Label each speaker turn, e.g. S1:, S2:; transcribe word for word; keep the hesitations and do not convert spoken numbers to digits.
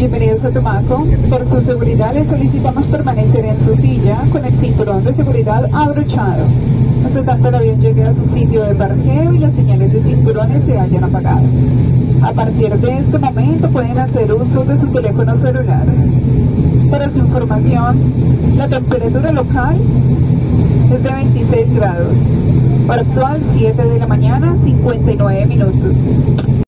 S1: Bienvenidos a Tumaco. Por su seguridad les solicitamos permanecer en su silla con el cinturón de seguridad abrochado hasta tanto el avión llegue a su sitio de parqueo y las señales de cinturones se hayan apagado. A partir de este momento pueden hacer uso de su teléfono celular. Para su información, la temperatura local es de veintiséis grados. Hora actual siete de la mañana, cincuenta y nueve minutos.